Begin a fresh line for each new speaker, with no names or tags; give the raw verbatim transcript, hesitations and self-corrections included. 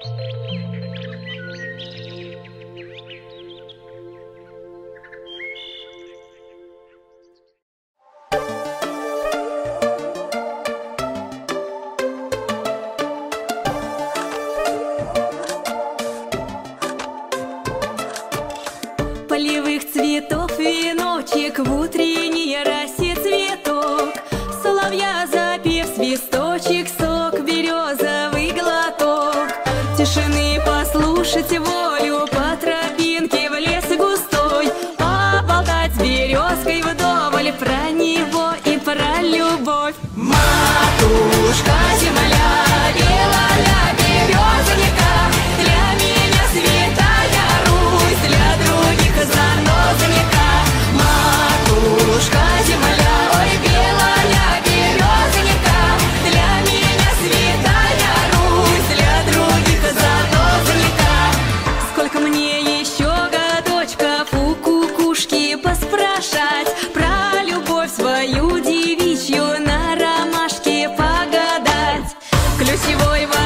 Полевых цветов веночек, в утренней росе цветок, соловья запев свисточек, сок березовый глоток. Тишины послушать волю, по тропинке в лес густой, поболтать с березкой вдоволь про него и про любовь. Матушка земля, белая березонька, для меня святая Русь, для других занозонька. Матушка земля, ой, белая березонька, для меня святая Русь, для других занозонька. Сколько мне еще годочков у кукушки поспрашать про любовь свою девичью, на ромашке погадать. Ключевой вопрос